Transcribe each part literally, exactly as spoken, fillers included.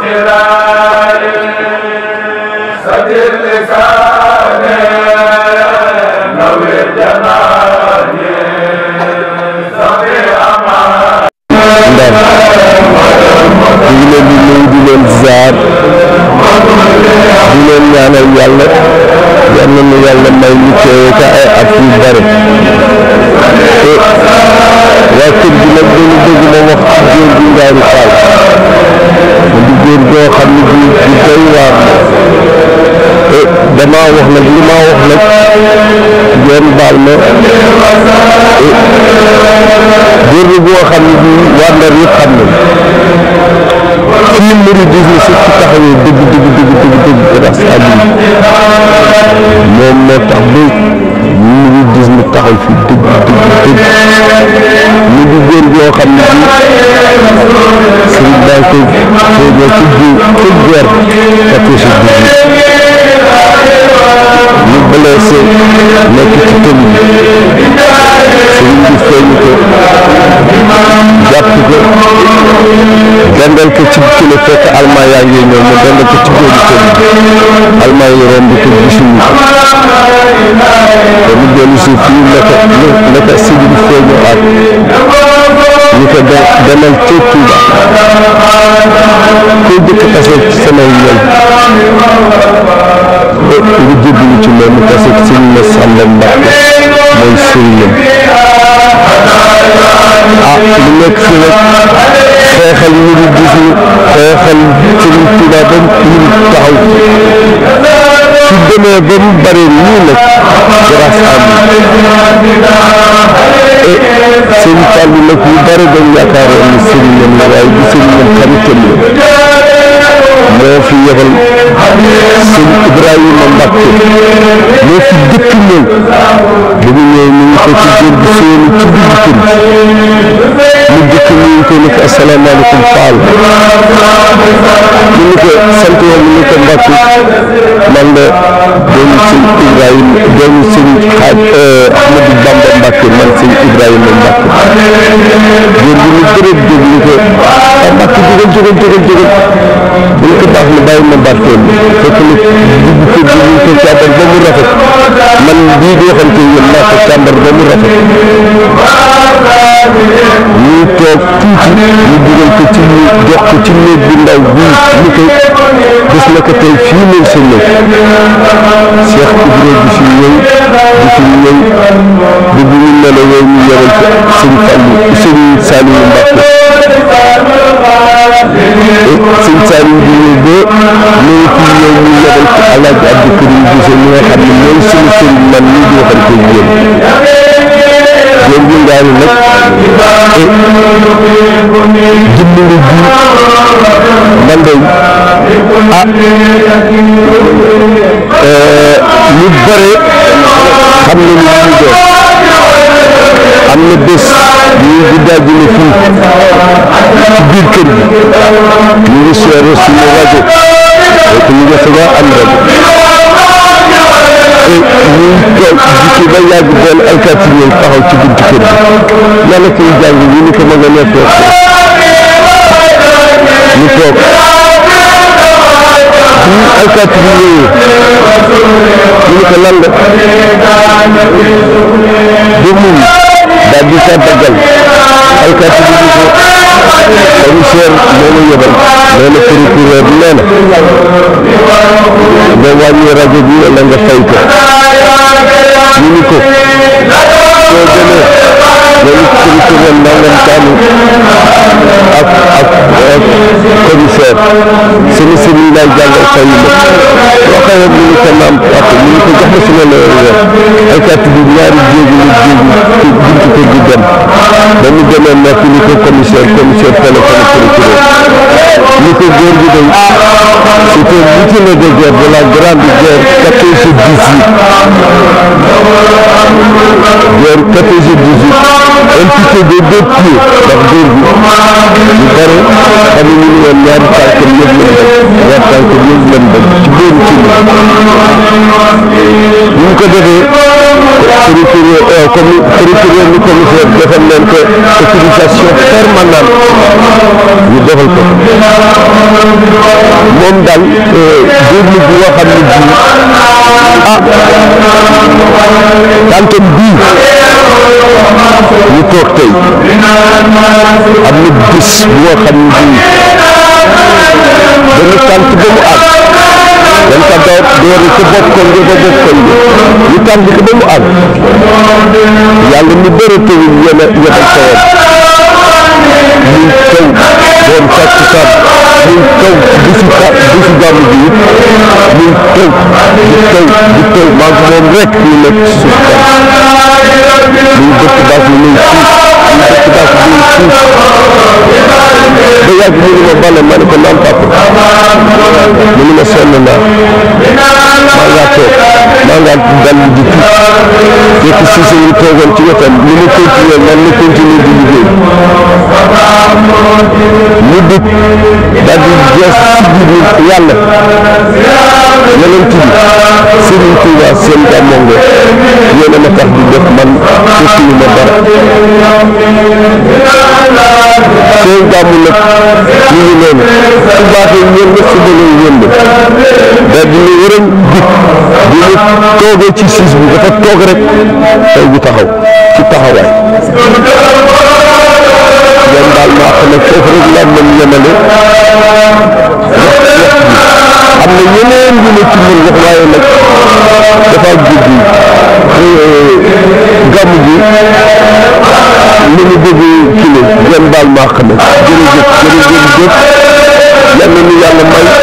di leen ñaanal yàlla yal na nu yàlla may ñu teewe ka ay at yu bare te waa kër gi nag dañu bëgg ma wax góor gi Ngaaru Fall di góor goo xam ne bi di doy waar la te damaa wax nag li ma wax nag ngeen baal ma góor gi boo xam ne bi waa Ndar yëpp xam nañ fii mouridisme su ci taxawee dëgg dëgg dëgg dëgg dëgg grâce à lui moom moo tax ba mouridisme taxaw fi dëgg dëgg dëgg ñu ngi góor goo xam ne bii sëriñ baa ko feeñoo ci biir ci guerre quatorze ñu blessé nekk ci tënk sëriñ bi feeñu ko jàpp ko dendal ko ci kilo fekk almaa yaa ngi ñëw mu dendal ko ci góoru tënk almaa yi romb ko gisuñu ko te mu dellu si fii naka naka sëriñ bi feeñu ak ñu ko demal ca Tuuba koy jëkk tase ci samay ñoom nga jébbalu ci moom mu tase ci sëriñ ma Sàmba Mbàkke mooy sëriñam ah lu nekk fi nag xeexal ñu di gis ñu xeexal sëriñ Tuuba ba ñu taxaw su demee ba mu bare nii nag grâce à lui et sëñ Fallu nag ñu bare dañ yaakaaroon ni sëriñam la waaye du sëriñam xaritam la moo fi yebal sëñ Ibrahima Mbacke moo fi dëkk ñëw ba mu ñëw ñu ngi ko ci góor gi seeni ci digg kër mu dëkk ñu ngi ko ni ko asalaamaaleykum Fall ñu ngi ko sant yow ñu ko Mbacke man la doomu sëñ Ibrahima doomu sëñ xaaj Ahmadou Bamba Mbacke man sëñ Ibrahima Mbacke góor gi ñu gërëm dégg ñu ko ah Mbacke jógal jógal jógal jógal bu ñu ko baax na bàyyi ma barkeel fekk na dugg kër gi ñu ko càmbar ba mu rafet man bii di waxante yéen naa ko càmbar ba mu rafet ñu toog tuuti ñu dugal ko ci ñu jox ko ci néeg bu ndaw bii ñu koy gis na ko tey fii mooy sa néeg Cheikh Ibrahima di fi ñëw di fi ñëw bu bu ñu mel yow ñu yebal ko sëñ Fallu sëñ Saliou Mbacke sëñ Saliou di ñëw ba ñëw fi ñëw ñu yebal ko Alaaji Abdou Karim Bousso ñi nga xam ne mooy suñu sëñ man ñi di waxante yéen góor gi Ngaaru nag dimbali ji man de ah ñu bare xam ne ni ñu doon am na bés ñu ngi daajale fii ci biir kër gi ñu ngi soore suñu rajo donc ñu ngi fa am rajo ñu toog jikki ba yàgg benn alkaati ñëw taxaw ci buntu kër gi yàlla koy jàng ñu ni ko ma nga ne toog ñu toog bi alkaati bi ñëwee ñu ni ko lan la ba mun daal di tàggal alkaati bi ñu ko commissaire moo ma yebal nee na procureur nee na nga wàññi rajo bi wala nga fay ko ñu ni ko soo demee loolu procureur nangam taanu ak ak commissaire seen sëriñ lay jàngal fay ma soo xëyee ñu ni ko naam papa ñu ni ko jox ma suma leer weer alkaati bi ñaari jéegi la jéegi buntu kër gi dem ba mu demee nekk ni ko commissaire commissaire téléphone procureur ni ko góor gi day c'était l'ultime de guerre de la grande guerre quatorze dix-huit guerre quatorze dix-huit impliqué de deux pieds ndax góor gi ñu bare xam ne ñu ni woon ñaari tànkam yëpp lañ def ñaari tànkam yëpp lañ def ci bóoru ci ñu ko defee procureur comme procureur ni commissaire defal leen ko autorisation permanente ñu defal ko moom daal déglu bu nga xam ne bii ah tantam bii ñu toog tey am na bis bu nga xam ne bii dañu tànt ba mu àgg dañ ko door door ca bopp koñ ba bopp koñ bi ñu tànt ko ba mu àgg yàlla mi bëri tëwul yéen a yebal tawam muy taw doon fekk sam muy taw bisu ka bisu gàmmu bi muy taw di taw di taw maa ngi moom rek ñu nekk ci suuf tam muy dëkk baas bi muy suuf muy dëkk baas bi muy suuf ba yàgg mu ne ma bale ma ne ko naan papa mu ne ma sonn naa maa ngaa toog maa ngaa dal di tuut fekk si sa ñu toogoon ci wetam ni mu continuer man mu continuer di liggéey mu dëkk daal di jeex si biir yàlla yeneen ci bi Serigne Touba seen gàmmongo yéen a ma tax di def man fekkuñu ma dara seen gàmmu nag ñu ngi noonu su baaxee ñeen la su bëlee yënd daal di ne wërëm dikk bi mu toogee ci siis bi dafa toog rek tey bi taxaw ci taxawaay yan daal maa xam ne foofu rek laa mën yemale am na yeneen yu ne ci mën wax waaye nag dafa guddi gàmm gi li mu bëgg kilo yan daal maa xam ne jërëjëf jërëjëf jëf yal na ñu yàlla may ah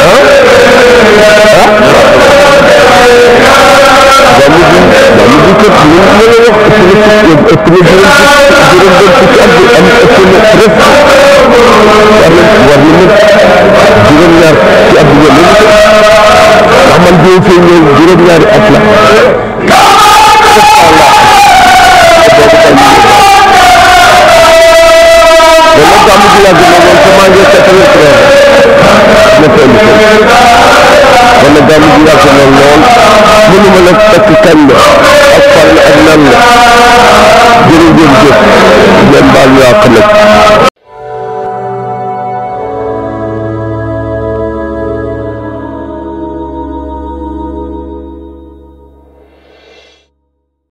ah gàmm gi gàmm gi kat li mu mën a wax ëpp na ëpp na juróom juróom benn fukki at bi am ëpp na rek war na war na mën juróom-ñaar ci at bi nga mën ndax man boo fee ñëw juróom-ñaari at la dana gàmm gi yàgg na moom maa ngi quatre-vingt-trois na toll dana gàmm gi yàgg na lool mënuma nag takk kañ la ak fan la ak nan la jërëjëf jëf ngeen baal ñu àq nag